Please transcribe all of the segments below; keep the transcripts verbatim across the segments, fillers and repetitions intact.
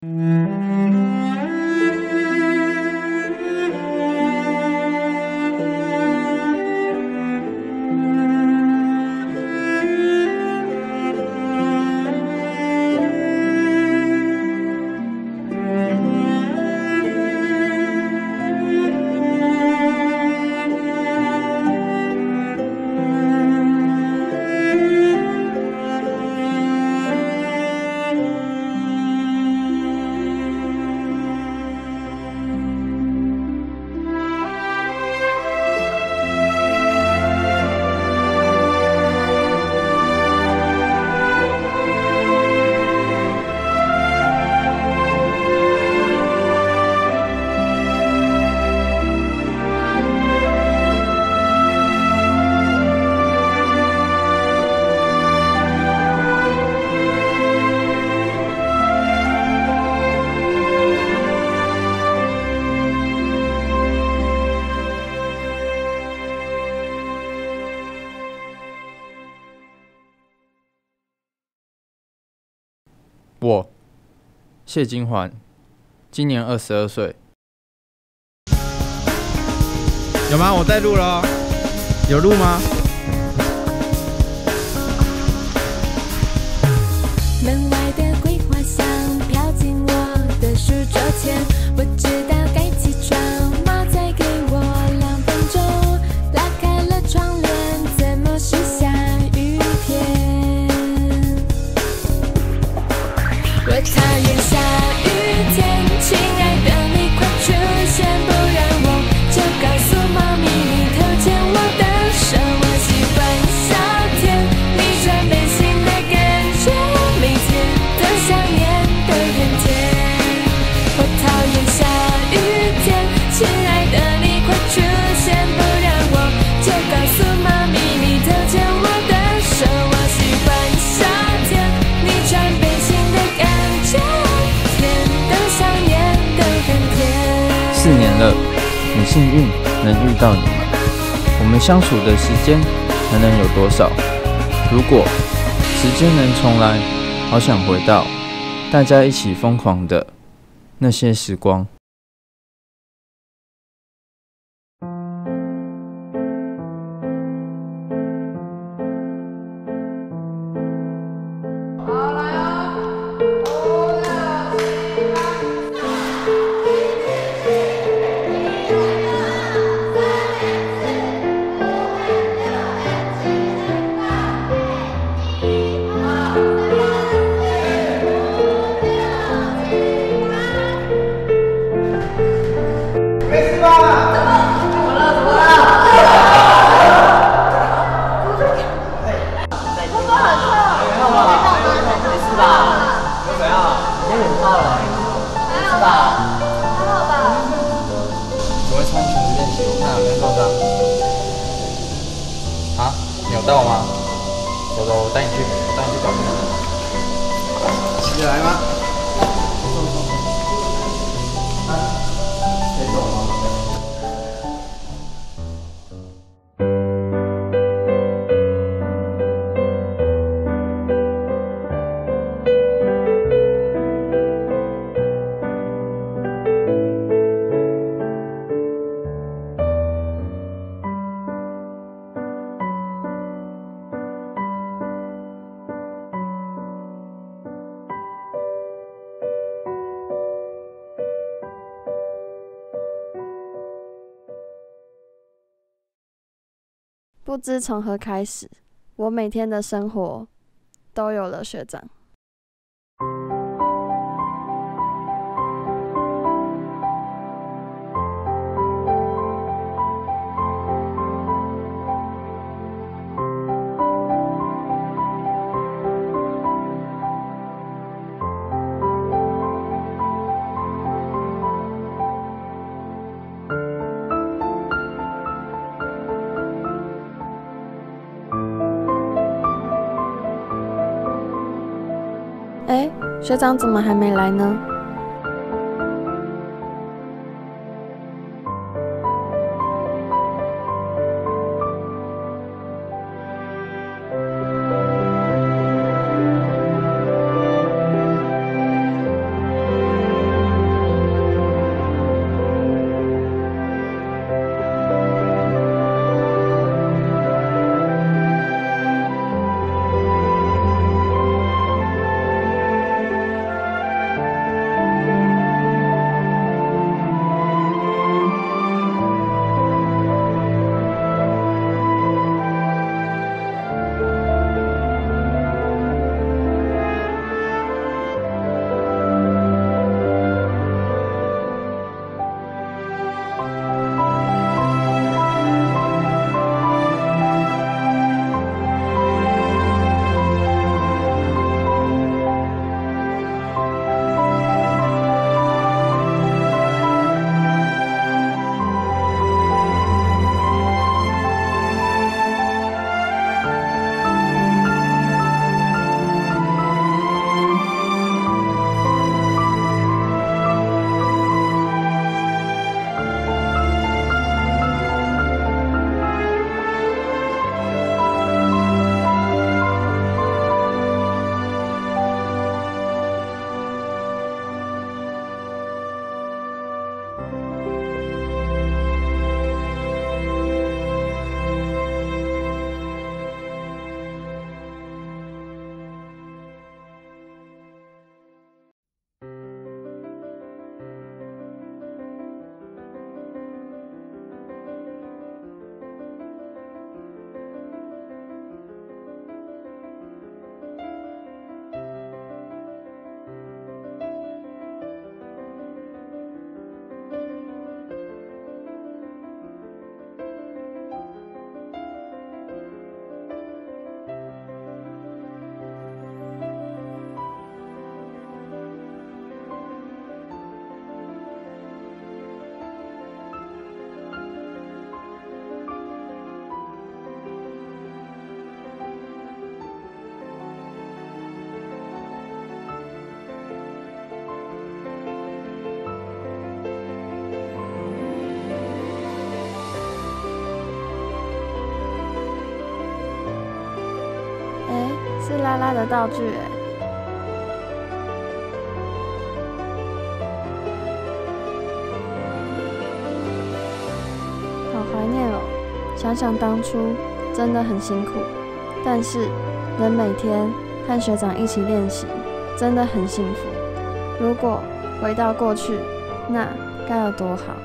我谢金环，今年二十二岁。有吗？我在录了，有录吗？ 门外的桂花香飘进我的书桌前，我知道该起床，妈再给我两分钟，拉开了窗帘，怎么是下雨天？我讨厌下雨天，亲爱的你快出现，不然我就告诉妈咪你偷牵我的手。我喜欢夏天，你穿背心的感觉，每天都想念的很甜。我讨厌下雨天，亲爱的你快出现，不然我就告诉妈咪你偷牵我的手。我喜欢夏天，你穿背心的感觉，天都想念的很甜。 四年了，很幸运能遇到你们。我们相处的时间还能有多少？如果时间能重来，好想回到大家一起疯狂的那些时光。 啊，你有到吗？走走，我带你去，我带你去找你。起得来吗？可以走吗？ 不知从何开始，我每天的生活都有了学长。哎，学长怎么还没来呢？ 拉拉的道具哎，好怀念哦！想想当初真的很辛苦，但是能每天和学长一起练习，真的很幸福。如果回到过去，那该有多好！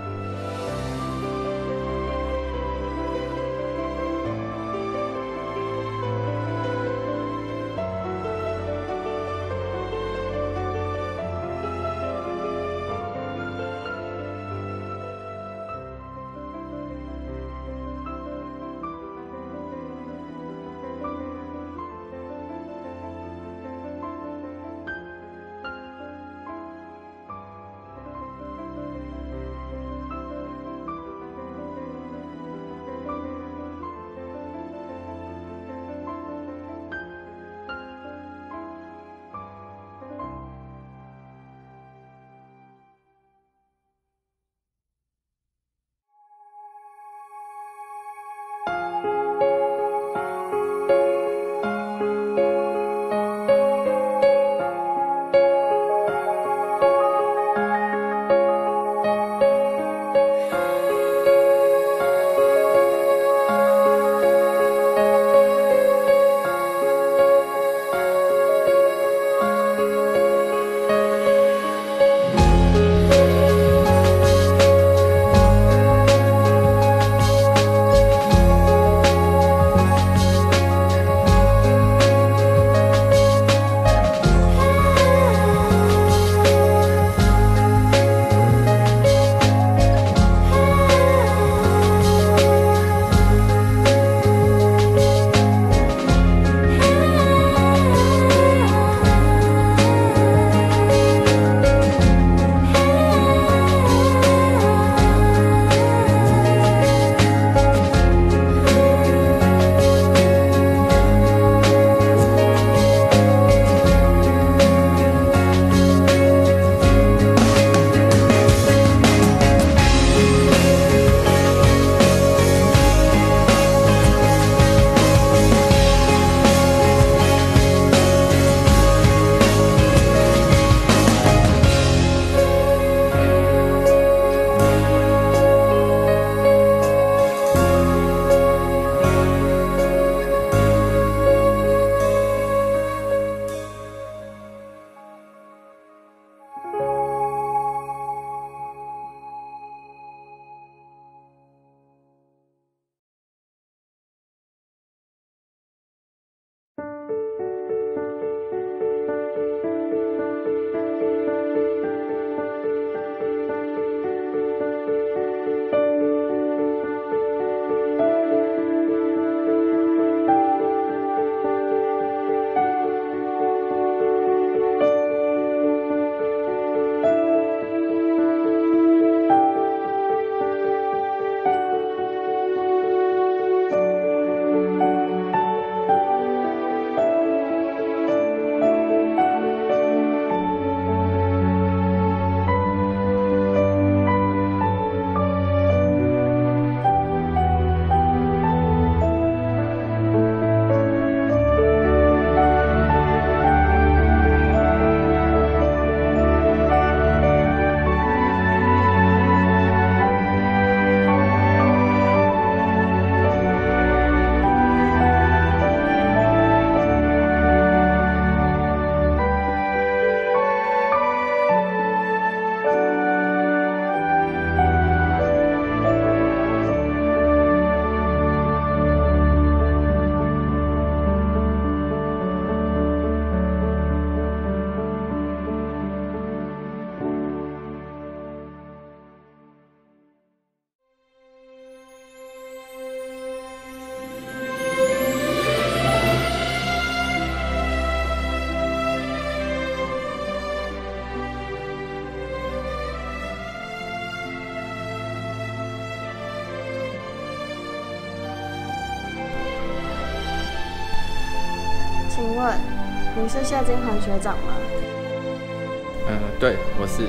请问你是谢金环学长吗？ 呃，对，我是。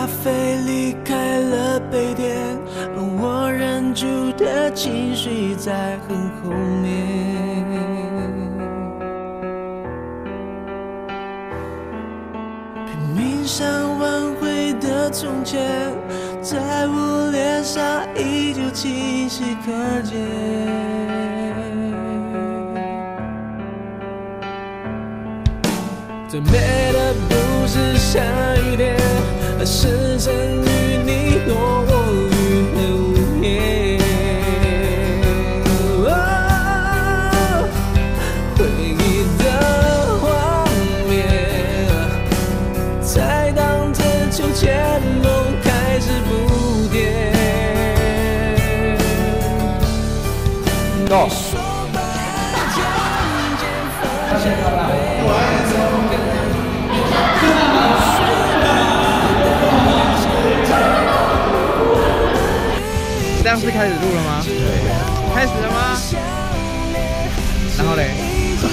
咖啡离开了杯垫，而我忍住的情绪在很后面。拼命想挽回的从前，在我脸上依旧清晰可见。最美的不是下雨天，而是曾与你躲过雨和无言。哦，回忆的画面，在荡着秋千，梦开始不变。 Go。 这样是开始录了吗？开始了吗？然后嘞？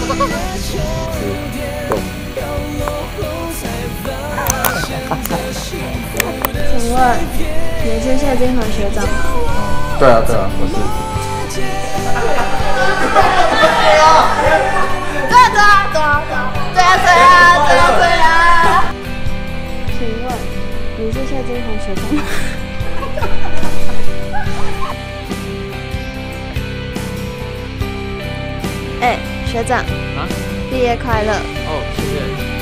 请问你是谢金恒学长吗？ 对啊对啊，我是。 对啊对啊对啊对啊对啊对啊对啊！ 请问你是谢金恒学长吗？哎、欸，学长， 啊， 毕业快乐！ 哦，谢谢。